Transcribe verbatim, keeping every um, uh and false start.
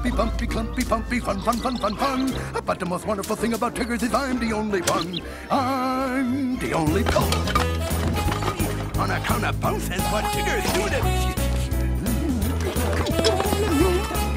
Lumpy, bumpy, clumpy, pumpy, fun, fun, fun, fun, fun. But the most wonderful thing about Tiggers is I'm the only one. I'm the only one. On account of bounce, that's what Tiggers do to me.